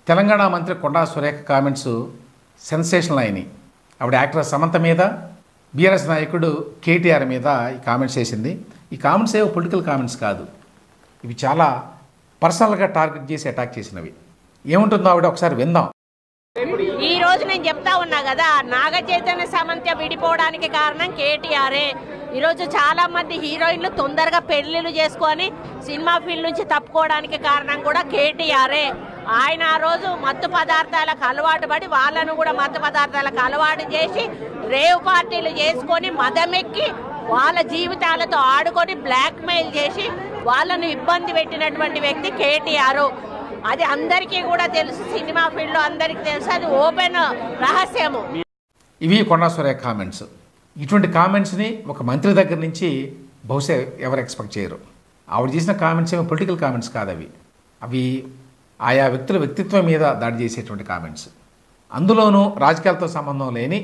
తెలంగాణ మంత్రి Konda Surekha comments sensational అయినాయి. ఆవిడ యాక్టర్ సమంత మీద, బీఆర్ఎస్ నాయకుడు కేటీఆర్ మీద ఈ కామెంట్స్ చేసింది. ఈ కామెంట్స్ ఏవో పొలిటికల్ కామెంట్స్ కాదు, ఇవి చాలా పర్సనల్గా టార్గెట్ చేసి అటాక్ చేసినవి. ఏముంటుందో ఆవిడ ఒకసారి విందాం. ఈ రోజు నేను చెప్తా ఉన్నా కదా, నాగ చైతన్య సమంత విడిపోవడానికి కారణం కేటీఆరే. ఈరోజు చాలా మంది హీరోయిన్లు తొందరగా పెళ్లిళ్ళు చేసుకొని సినిమా ఫీల్డ్ నుంచి తప్పుకోవడానికి కారణం కూడా కేటీఆరే. ఆయన ఆ రోజు మత్తు పదార్థాలకు అలవాటు పడి వాళ్ళను కూడా మత్తు పదార్థాలకు అలవాటు చేసి రేవ్ పార్టీలు చేసుకొని మదమెక్కి వాళ్ళ జీవితాలతో ఆడుకొని బ్లాక్ మెయిల్ చేసి వాళ్ళను ఇబ్బంది పెట్టినటువంటి వ్యక్తి కేటీఆర్. అది అందరికీ కూడా తెలుసు, సినిమా ఫీల్డ్లో అందరికీ తెలుసు, అది ఓపెన్ రహస్యము. ఇవి కొండా సురేఖ కామెంట్స్. ఇటువంటి కామెంట్స్ని ఒక మంత్రి దగ్గర నుంచి బహుశా ఎవరు ఎక్స్పెక్ట్ చేయరు. ఆవిడ చేసిన కామెంట్స్ ఏమో పొలిటికల్ కామెంట్స్ కాదు, అవి ఆయా వ్యక్తుల వ్యక్తిత్వం మీద దాడి చేసేటువంటి కామెంట్స్. అందులోనూ రాజకీయాలతో సంబంధం లేని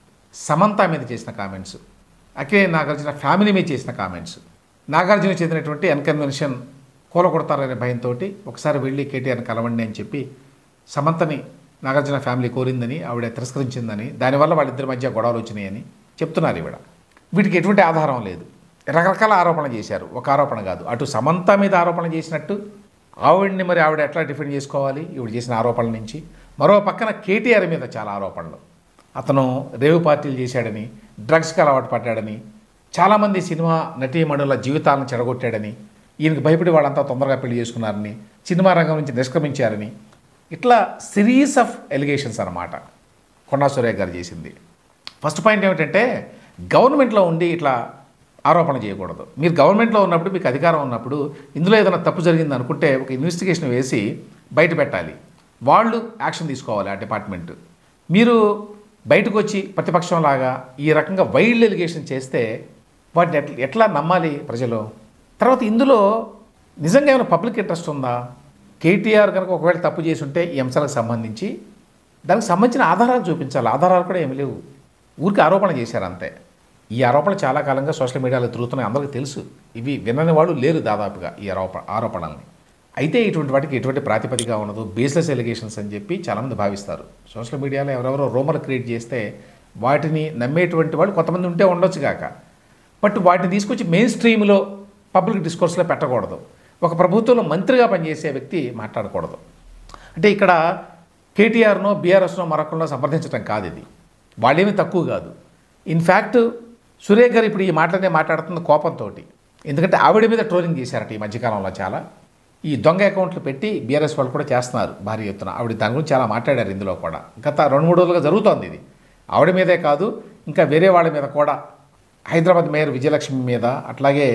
సమంత మీద చేసిన కామెంట్స్, అక్కినేని నాగార్జున ఫ్యామిలీ మీద చేసిన కామెంట్స్. నాగార్జున చెందినటువంటి అన్కన్వెన్షన్ కూలగొడతారనే భయంతో ఒకసారి వెళ్ళి కేటీఆర్ని కలవండి అని చెప్పి సమంతని నాగార్జున ఫ్యామిలీ కోరిందని, ఆవిడ తిరస్కరించిందని, దానివల్ల వాళ్ళిద్దరి మధ్య గొడవలు వచ్చినాయని చెప్తున్నారు. ఈవిడ వీటికి ఎటువంటి ఆధారం లేదు, రకరకాల ఆరోపణలు చేశారు. ఒక ఆరోపణ కాదు, అటు సమంత మీద ఆరోపణ చేసినట్టు ఆవిడ్ని మరి ఆవిడ ఎట్లా డిఫెండ్ చేసుకోవాలి ఈవిడ చేసిన ఆరోపణల నుంచి. మరో పక్కన కేటీఆర్ మీద చాలా ఆరోపణలు. అతను రేవు పార్టీలు చేశాడని, డ్రగ్స్కి అలవాటు పడ్డాడని, చాలామంది సినిమా నటీమణుల జీవితాలను చెడగొట్టాడని, ఈయనకు భయపడి వాళ్ళంతా తొందరగా పెళ్లి చేసుకున్నారని, సినిమా రంగం నుంచి నిష్క్రమించారని, ఇట్లా సిరీస్ ఆఫ్ ఎలిగేషన్స్ అన్నమాట కొండా సురేఖ గారు చేసింది. ఫస్ట్ పాయింట్ ఏమిటంటే, గవర్నమెంట్లో ఉండి ఇట్లా ఆరోపణ చేయకూడదు. మీరు గవర్నమెంట్లో ఉన్నప్పుడు, మీకు అధికారం ఉన్నప్పుడు, ఇందులో ఏదైనా తప్పు జరిగింది అనుకుంటే ఒక ఇన్వెస్టిగేషన్ వేసి బయట పెట్టాలి, వాళ్ళు యాక్షన్ తీసుకోవాలి ఆ డిపార్ట్మెంట్. మీరు బయటకు వచ్చి ప్రతిపక్షంలాగా ఈ రకంగా వైల్డ్ ఎలిగేషన్ చేస్తే వాటిని ఎట్లా నమ్మాలి ప్రజలు? తర్వాత ఇందులో నిజంగా ఏమైనా పబ్లిక్ ఇంట్రెస్ట్ ఉందా? కేటీఆర్ కనుక ఒకవేళ తప్పు చేసి ఉంటే ఈ అంశాలకు సంబంధించి దానికి సంబంధించిన ఆధారాలు చూపించాలి. ఆధారాలు కూడా ఏమి లేవు, ఊరికి ఆరోపణ చేశారు అంతే. ఈ ఆరోపణలు చాలా కాలంగా సోషల్ మీడియాలో తిరుగుతున్నాయి, అందరికీ తెలుసు. ఇవి వినని వాళ్ళు లేరు దాదాపుగా ఈ ఆరోపణల్ని. అయితే ఇటువంటి వాటికి ఎటువంటి ప్రాతిపదిక ఉండదు, బేస్లెస్ ఎలిగేషన్స్ అని చెప్పి చాలామంది భావిస్తారు. సోషల్ మీడియాలో ఎవరెవరో రూమర్ క్రియేట్ చేస్తే వాటిని నమ్మేటువంటి వాళ్ళు కొంతమంది ఉంటే ఉండొచ్చు కాక, బట్ వాటిని తీసుకొచ్చి మెయిన్ స్ట్రీమ్లో పబ్లిక్ డిస్కోర్స్లో పెట్టకూడదు. ఒక ప్రభుత్వంలో మంత్రిగా పనిచేసే వ్యక్తి మాట్లాడకూడదు. అంటే ఇక్కడ కేటీఆర్నో బీఆర్ఎస్నో మరొకరినో సంప్రదించడం కాదు, ఇది వాళ్ళేమీ తక్కువ కాదు. ఇన్ఫ్యాక్ట్ సురేఖ గారు ఇప్పుడు ఈ మాటలనే మాట్లాడుతున్న కోపంతో, ఎందుకంటే ఆవిడ మీద ట్రోలింగ్ చేశారట ఈ మధ్యకాలంలో చాలా. ఈ దొంగ అకౌంట్లు పెట్టి బీఆర్ఎస్ వాళ్ళు కూడా చేస్తున్నారు భారీ ఎత్తున. ఆవిడ దాని గురించి చాలా మాట్లాడారు ఇందులో కూడా. గత 2-3 రోజులుగా జరుగుతోంది ఇది. ఆవిడ మీదే కాదు, ఇంకా వేరే వాళ్ళ మీద కూడా, హైదరాబాద్ మేయర్ విజయలక్ష్మి మీద, అట్లాగే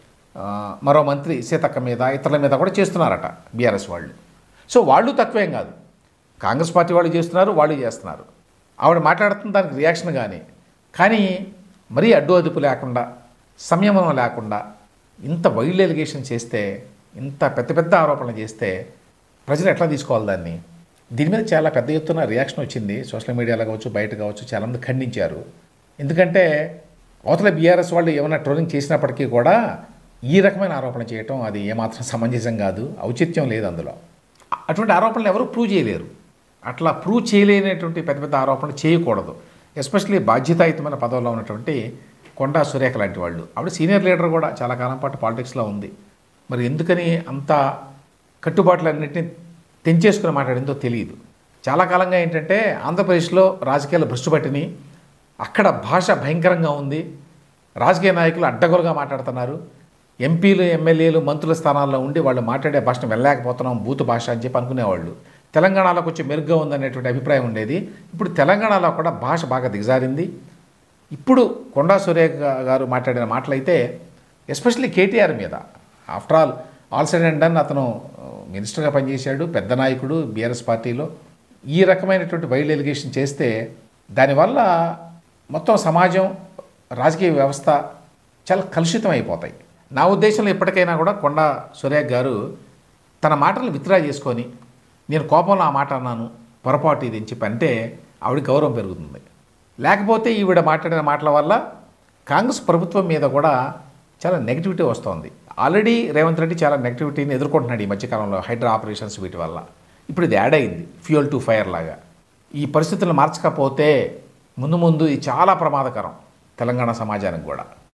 మరో మంత్రి సీతక్క మీద, ఇతరుల మీద కూడా చేస్తున్నారట బీఆర్ఎస్ వాళ్ళు. సో వాళ్ళు తక్కువేం కాదు, కాంగ్రెస్ పార్టీ వాళ్ళు చేస్తున్నారు, వాళ్ళు చేస్తున్నారు. ఆవిడ మాట్లాడుతున్న దానికి రియాక్షన్ కానీ మరీ అడ్డు అదుపు లేకుండా, సంయమనం లేకుండా ఇంత వైల్డ్ ఎలిగేషన్ చేస్తే, ఇంత పెద్ద పెద్ద ఆరోపణలు చేస్తే ప్రజలు ఎట్లా తీసుకోవాలి దాన్ని? దీని మీద చాలా పెద్ద ఎత్తున రియాక్షన్ వచ్చింది. సోషల్ మీడియాలో కావచ్చు, బయట కావచ్చు, చాలామంది ఖండించారు. ఎందుకంటే అవతల బీఆర్ఎస్ వాళ్ళు ఏమైనా ట్రోలింగ్ చేసినప్పటికీ కూడా ఈ రకమైన ఆరోపణ చేయటం అది ఏమాత్రం సమంజసం కాదు, ఔచిత్యం లేదు అందులో. అటువంటి ఆరోపణలు ఎవరు ప్రూవ్ చేయలేరు. అట్లా ప్రూవ్ చేయలేనటువంటి పెద్ద పెద్ద ఆరోపణలు చేయకూడదు. ఎస్పెషల్లీ బాధ్యతాయుతమైన పదవిలో ఉన్నటువంటి కొండా సురేఖ లాంటి వాళ్ళు. ఆవిడ సీనియర్ లీడర్ కూడా, చాలా కాలం పాటు పాలిటిక్స్లో ఉంది. మరి ఎందుకని అంత కట్టుబాట్లన్నింటినీ తెంచేసుకుని మాట్లాడిందో తెలియదు. చాలా కాలంగా ఏంటంటే ఆంధ్రప్రదేశ్లో రాజకీయాలు భ్రష్టుపట్టిని, అక్కడ భాష భయంకరంగా ఉంది, రాజకీయ నాయకులు అడ్డగోలుగా మాట్లాడుతున్నారు, ఎంపీలు ఎమ్మెల్యేలు మంత్రుల స్థానాల్లో ఉండి వాళ్ళు మాట్లాడే భాషను వెళ్ళలేకపోతున్నాం, బూతు భాష అని చెప్పి అనుకునేవాళ్ళు. తెలంగాణలో కొంచెం మెరుగ్గా ఉందనేటువంటి అభిప్రాయం ఉండేది. ఇప్పుడు తెలంగాణలో కూడా భాష బాగా దిగజారింది. ఇప్పుడు కొండా సురేఖ గారు మాట్లాడిన మాటలైతే ఎస్పెషల్లీ కేటీఆర్ మీద, after all side and done అతను మినిస్టర్గా పనిచేశాడు, పెద్ద నాయకుడు బీఆర్ఎస్ పార్టీలో. ఈ రకమైనటువంటి వైల్డ్ ఎలిగేషన్ చేస్తే దానివల్ల మొత్తం సమాజం, రాజకీయ వ్యవస్థ చాలా కలుషితం అయిపోతాయి. నా ఉద్దేశంలో ఇప్పటికైనా కూడా కొండా సురేఖ గారు తన మాటలను విత్డ్రా చేసుకొని, నేను కోపంలో ఆ మాట అన్నాను, పొరపాటు ఇది అని చెప్పి అంటే ఆవిడ గౌరవం పెరుగుతుంది. లేకపోతే ఈవిడ మాట్లాడిన మాటల వల్ల కాంగ్రెస్ ప్రభుత్వం మీద కూడా చాలా నెగిటివిటీ వస్తుంది. ఆల్రెడీ రేవంత్ రెడ్డి చాలా నెగిటివిటీని ఎదుర్కొంటున్నాడు ఈ మధ్యకాలంలో, హైడ్రా ఆపరేషన్స్ వీటి వల్ల. ఇప్పుడు ఇది యాడ్ అయింది ఫ్యూయల్ టు ఫైర్ లాగా. ఈ పరిస్థితులను మార్చకపోతే ముందు ముందు ఇది చాలా ప్రమాదకరం తెలంగాణ సమాజానికి కూడా.